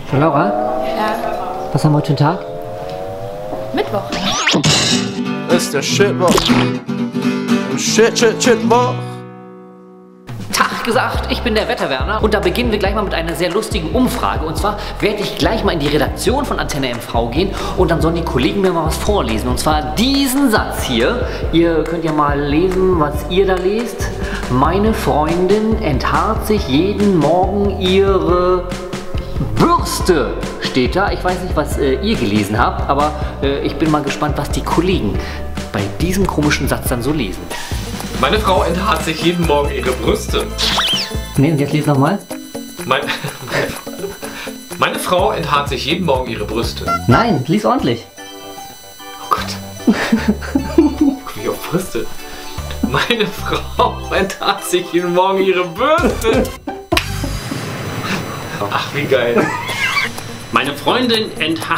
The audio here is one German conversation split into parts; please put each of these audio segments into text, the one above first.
Laura, Ja. was haben wir heute für einen Tag? Mittwoch. Ist der Shitwoch. Shitwoch. Tag gesagt, ich bin der Wetterwerner und da beginnen wir gleich mal mit einer sehr lustigen Umfrage. Und zwar werde ich gleich mal in die Redaktion von Antenne MV gehen und dann sollen die Kollegen mir mal was vorlesen. Und zwar diesen Satz hier. Ihr könnt ja mal lesen, was ihr da lest. Meine Freundin enthaart sich jeden Morgen ihre Bürste, steht da. Ich weiß nicht, was ihr gelesen habt, aber ich bin mal gespannt, was die Kollegen bei diesem komischen Satz dann so lesen. Meine Frau enthaart sich jeden Morgen ihre Brüste. Ne, und jetzt lies nochmal. Meine Frau enthaart sich jeden Morgen ihre Brüste. Nein, lies ordentlich. Oh Gott. Guck mich auf Brüste. Meine Frau enthaart sich jeden Morgen ihre Brüste. Ach, wie geil. Meine Freundin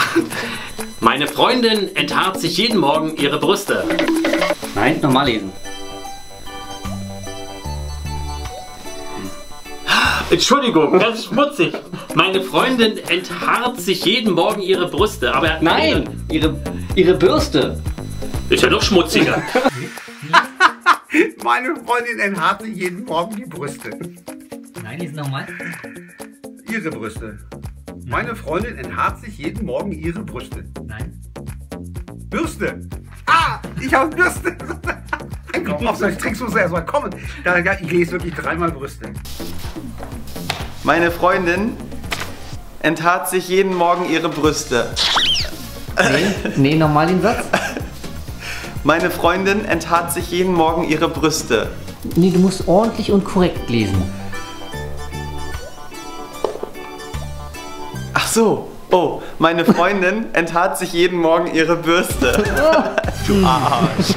enthaart sich jeden Morgen ihre Brüste. Nein, nochmal lesen. Entschuldigung, ganz schmutzig. Meine Freundin enthaart sich jeden Morgen ihre Brüste, aber Nein, ihre Bürste. ist ja noch schmutziger. Meine Freundin enthaart sich jeden Morgen die Brüste. Nein, lies nochmal. Ihre Brüste. Meine Freundin enthaart sich jeden Morgen ihre Brüste. Nein. Bürste. Ah, ich habe Bürste. Auf solche Tricks muss er erstmal kommen. Ich lese wirklich dreimal Brüste. Meine Freundin enthaart sich jeden Morgen ihre Brüste. Nee, nochmal den Satz. Meine Freundin enthaart sich jeden Morgen ihre Brüste. Nee, du musst ordentlich und korrekt lesen. Ach so. Oh, meine Freundin enthaart sich jeden Morgen ihre Bürste. Du Arsch.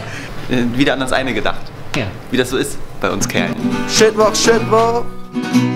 Wieder an das eine gedacht. Ja. Wie das so ist bei uns Kerlen. Shitwoch.